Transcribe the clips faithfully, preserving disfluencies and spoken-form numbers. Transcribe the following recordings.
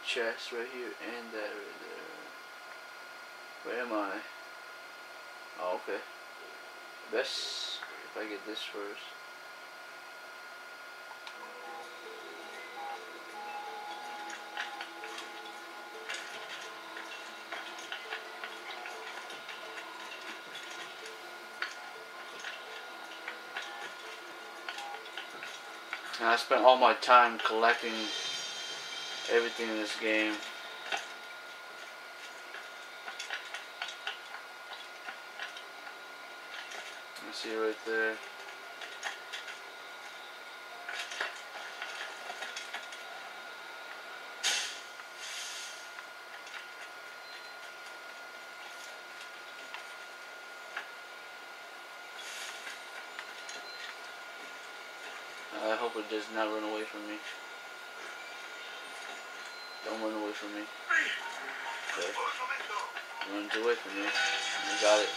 chest right here and that right there. Where am I? Oh, okay. Best if I get this first. And I spent all my time collecting everything in this game. You see it right there. I hope it does not run away from me. Don't run away from me. Okay. It runs away from me. I got it.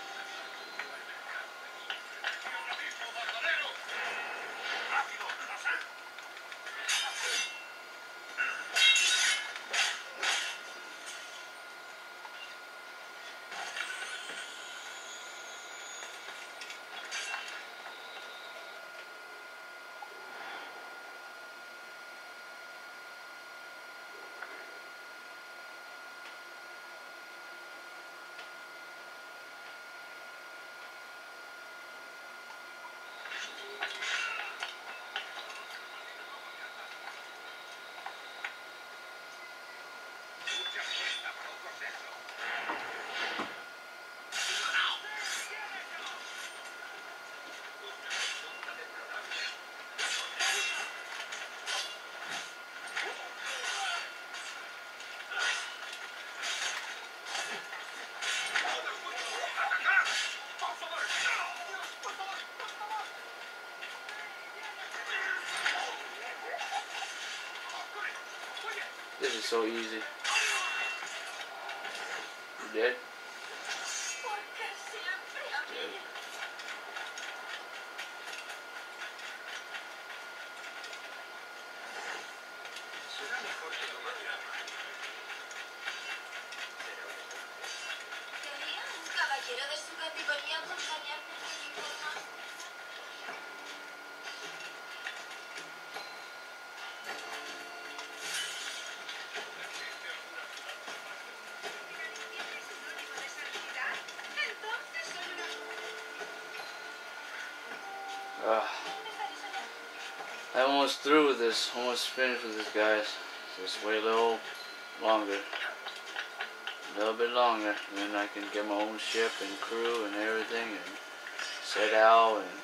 This is so easy. You dead? Dead. Uh, I'm almost through with this, almost finished with this, guys. Just wait a little longer, a little bit longer, and then I can get my own ship and crew and everything and set out and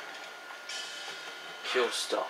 kill stuff.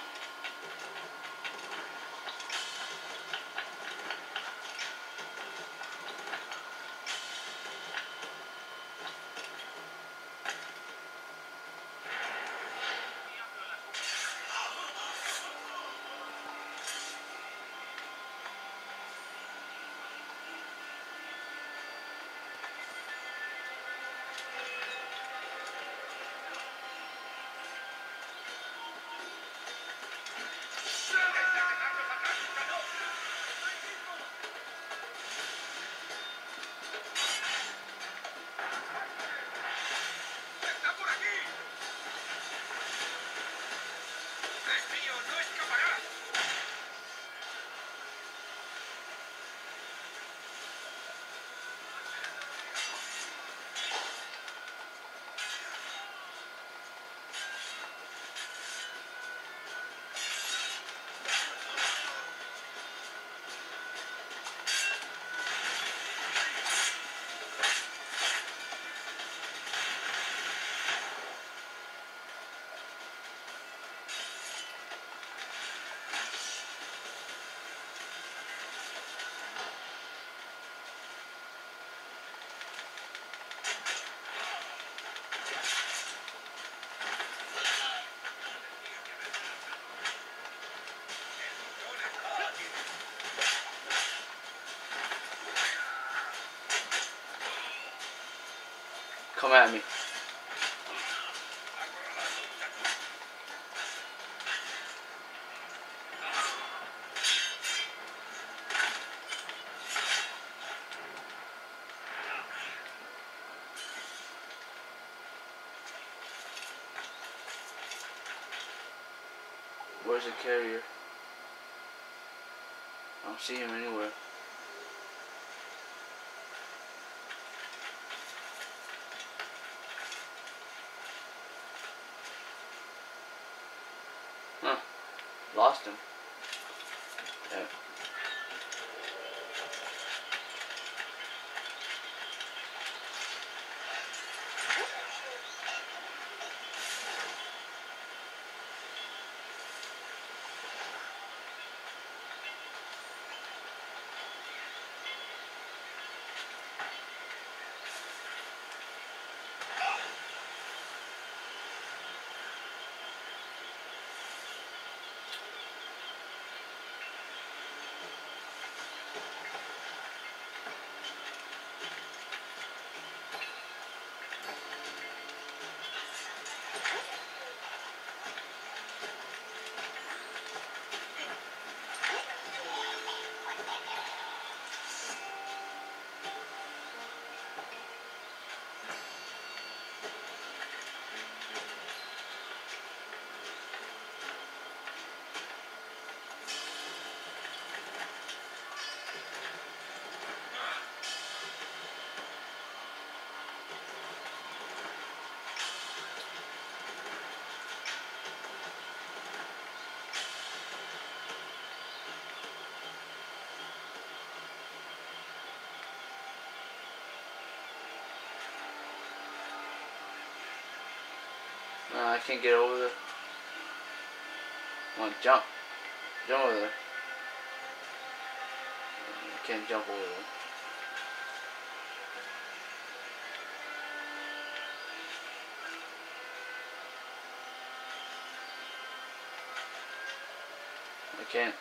Come at me. Where's the carrier? I don't see him anywhere. Huh. Lost him. Yeah. No, I can't get over there. Come on, jump. Jump over there. I can't jump over there. I can't.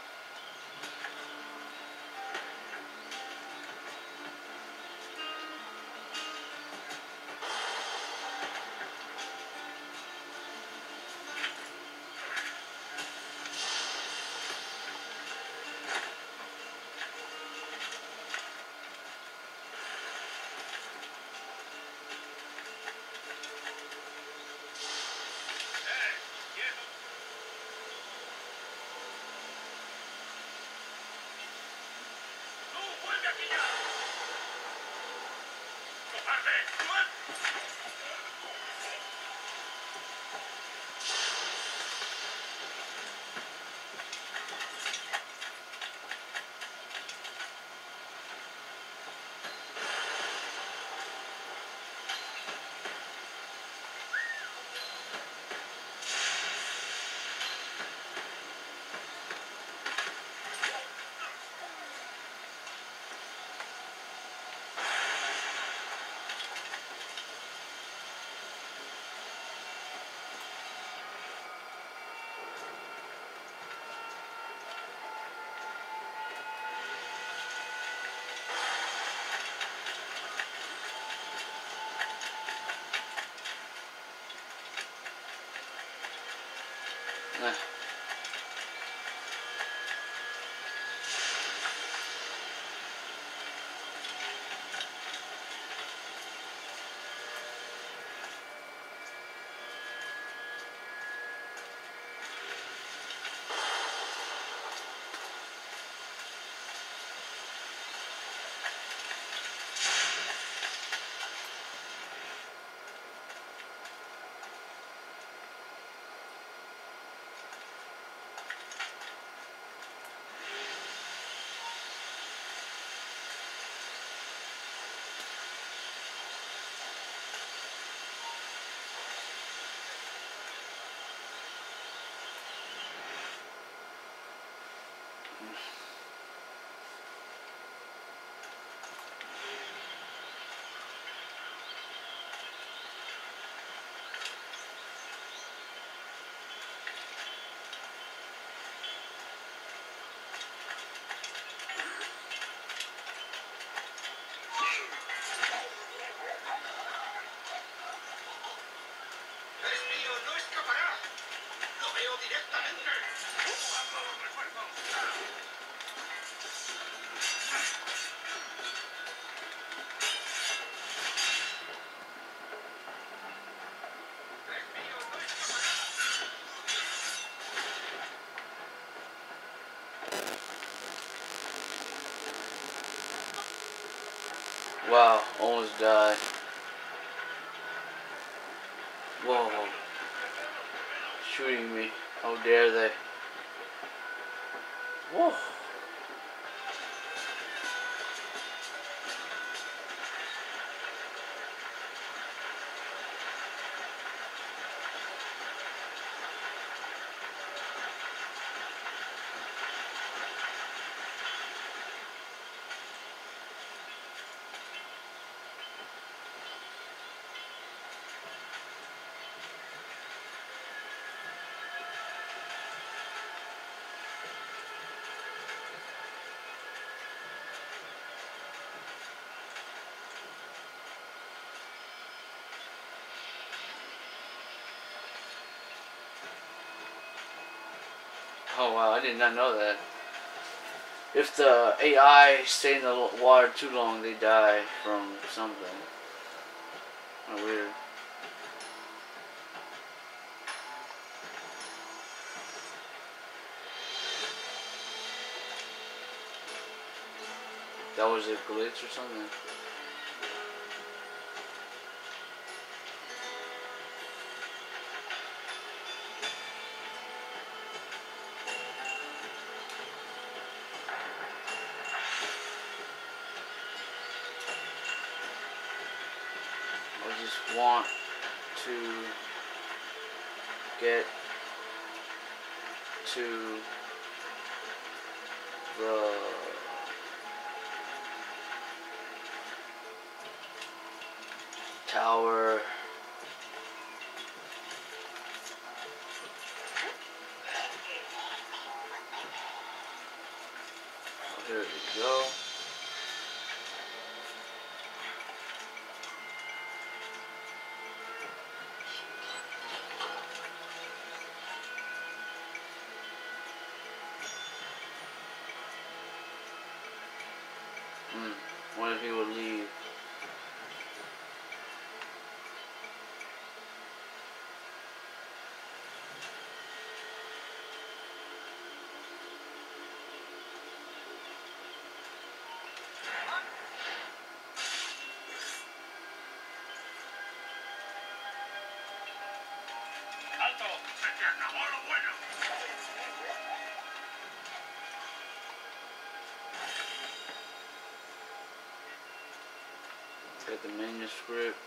Nah. Wow, almost died. Whoa. Shooting me. How dare they? Whoa. Oh wow, I did not know that. If the A I stay in the water too long, they die from something. Kind of weird. That was a glitch or something. I just want to get to the tower. Oh, here we go. Hmm. What if he would leave? Got the manuscript.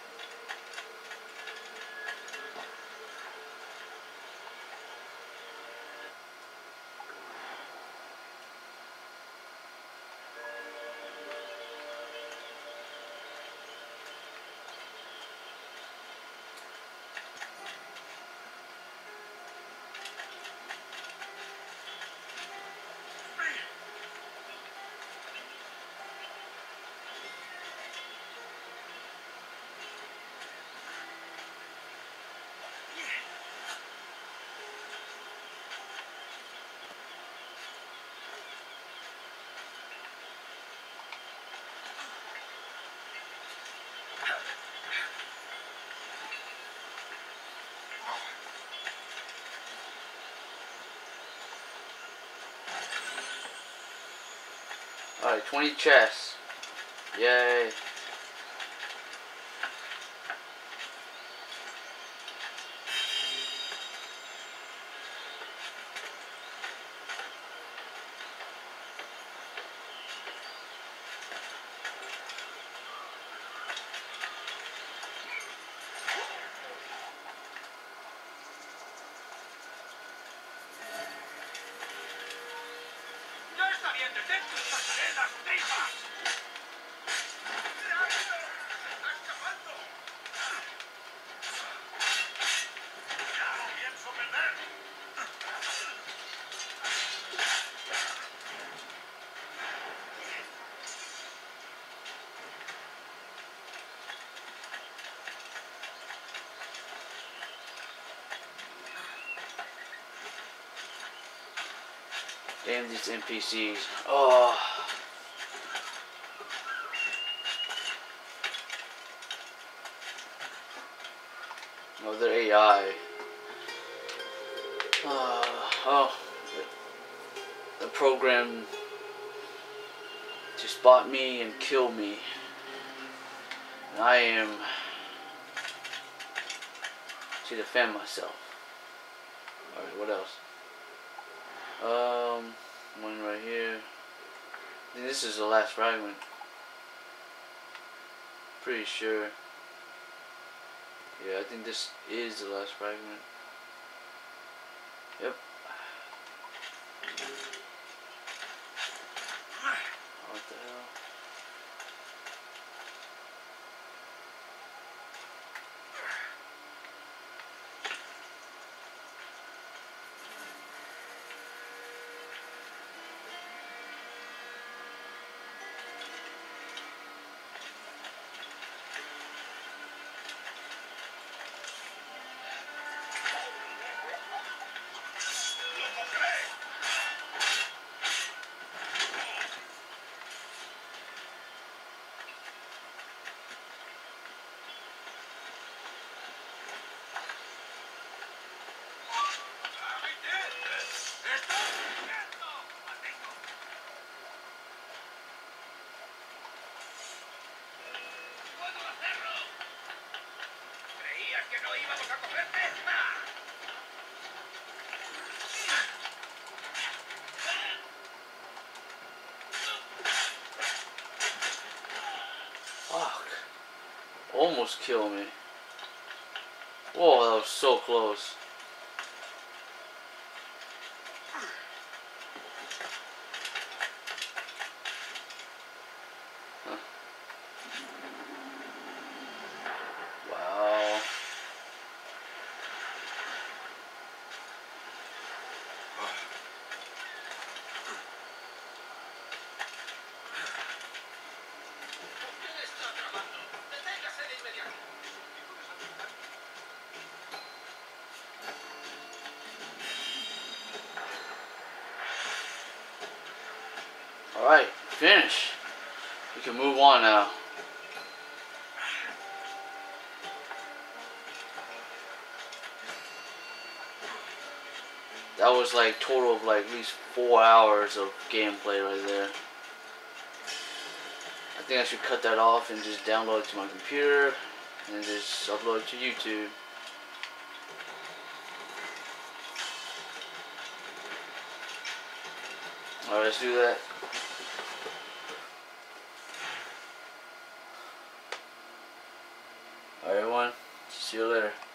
Alright, twenty chests. Yay. Damn these N P Cs. Oh. Another A I. Uh, oh. The, the program to spot me and kill me. And I am to defend myself. Alright, what else? Um, one right here. I think this is the last fragment. Pretty sure. Yeah, I think this is the last fragment. Yep. What the hell? Fuck. Almost killed me. Whoa, that was so close. Huh. Wow. Alright, finish. We can move on now. That was like total of like at least four hours of gameplay right there. I think I should cut that off and just download it to my computer and just upload it to YouTube. Alright, let's do that. Alright everyone, see you later.